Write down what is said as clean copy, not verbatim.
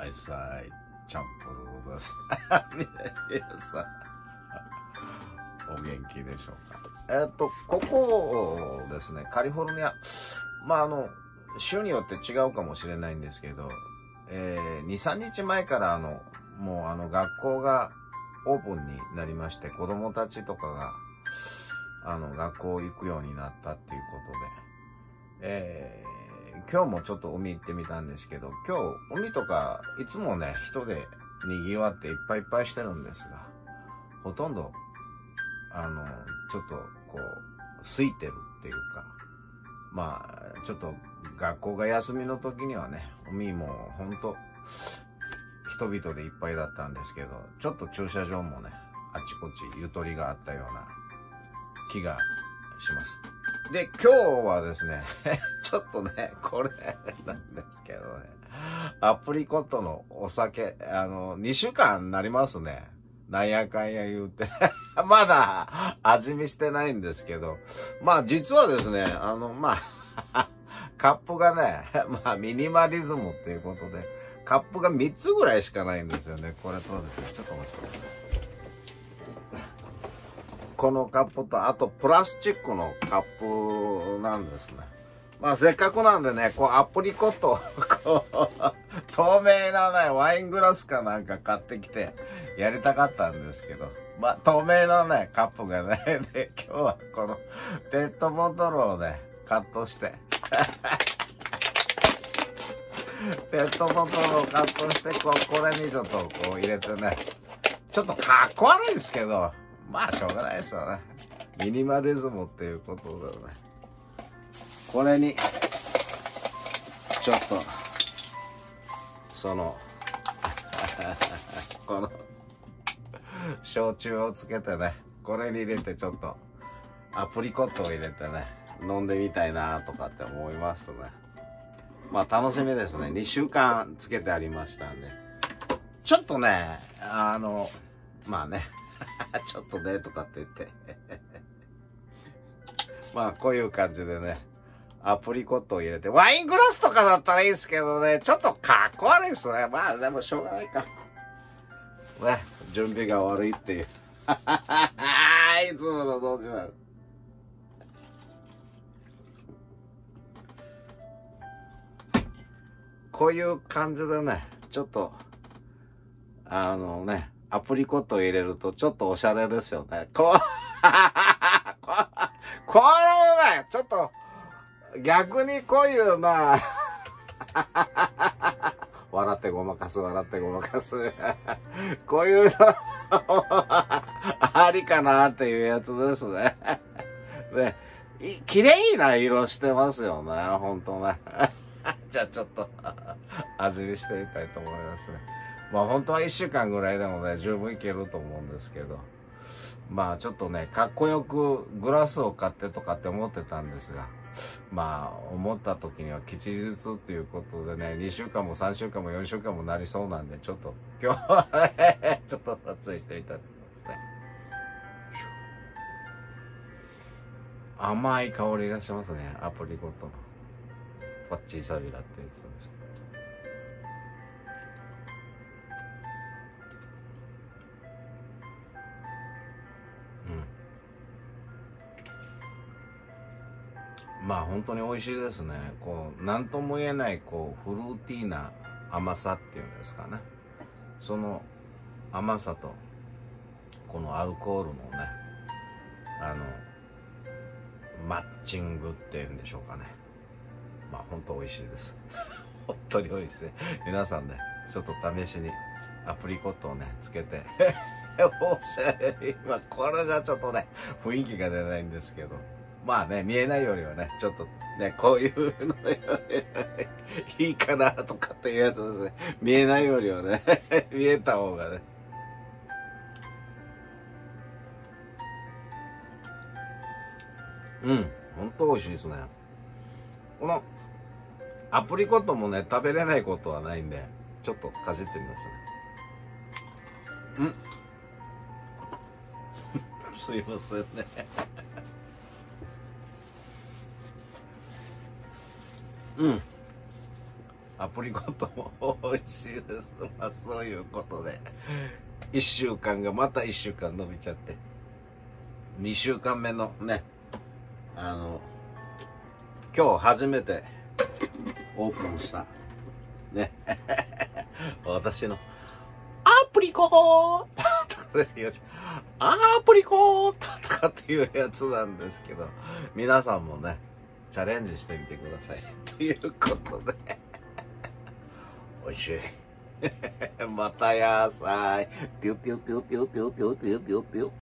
はいさい、チャンプルーです。皆さん、お元気でしょうか。ここですね、カリフォルニア。州によって違うかもしれないんですけど、2、3日前からもう学校がオープンになりまして、子供たちとかが、学校行くようになったっていうことで、今日もちょっと海行ってみたんですけど、今日海とかいつもね人で賑わっていっぱいいっぱいしてるんですが、ほとんどちょっとこう空いてるっていうか、ちょっと学校が休みの時にはね、海もほんと人々でいっぱいだったんですけど、ちょっと駐車場もねあちこちゆとりがあったような気がします。で、今日はですね、ちょっとね、これなんですけどね、アプリコットのお酒、2週間になりますね。なんやかんや言うて。まだ味見してないんですけど、実はですね、カップがね、ミニマリズムっていうことで、カップが3つぐらいしかないんですよね。これそうですね。ちょっと待ってください。このカップと、あとプラスチックのカップなんですね。せっかくなんでね、こうアプリコット、こう、透明なね、ワイングラスかなんか買ってきてやりたかったんですけど、透明なね、カップがね、で、今日はこのペットボトルをね、カットして、ペットボトルをカットして、これにちょっとこう入れてね、ちょっとかっこ悪いですけど、しょうがないですよね。ミニマリズムっていうことでね。これに、ちょっと、この、焼酎をつけてね、これに入れてちょっと、アプリコットを入れてね、飲んでみたいなとかって思いますね。楽しみですね。2週間つけてありましたんで。ちょっとね、ちょっとね、とかって言って。こういう感じでね、アプリコットを入れて、ワイングラスとかだったらいいですけどね、ちょっとかっこ悪いですね。でもしょうがないか。ね、準備が悪いっていう。いつもの同時なの。こういう感じでね、ちょっと、アプリコットを入れるとちょっとおしゃれですよね。これもね、ちょっと逆にこういうな、笑ってごまかす、笑ってごまかす。こういうの、ありかなっていうやつですね。で、綺麗な色してますよね、ほんとね。じゃあちょっと味見してみたいと思いますね。本当は1週間ぐらいでもね、十分いけると思うんですけど。ちょっとね、かっこよくグラスを買ってとかって思ってたんですが、思った時には吉日っていうことでね、2週間も3週間も4週間もなりそうなんで、ちょっと今日はね、ちょっと撮影してみたいと思いますね。甘い香りがしますね、アプリコットの。パッチーサビラってやつです。本当に美味しいですね。なんとも言えない、フルーティーな甘さっていうんですかね。その甘さと、このアルコールのね、マッチングっていうんでしょうかね。本当美味しいです。本当に美味しい。皆さんね、ちょっと試しにアプリコットをね、つけて、おしゃれ。これがちょっとね、雰囲気が出ないんですけど。見えないよりはね、ちょっとね、こういうのいいかなとかっていうやつですね。見えないよりはね、見えた方がね。ほんと美味しいですね。この、アプリコットもね、食べれないことはないんで、ちょっとかじってみますね。すいませんね。 アプリコットも美味しいです。まあそういうことで、1週間がまた1週間伸びちゃって、2週間目のね、今日初めてオープンした、ね、私のアプリコーアプリコーとかっていうやつなんですけど、皆さんもね、チャレンジしてみてください。ということで、美味しい。また野菜。ピュピュピュピュピュピュピュピュピュ。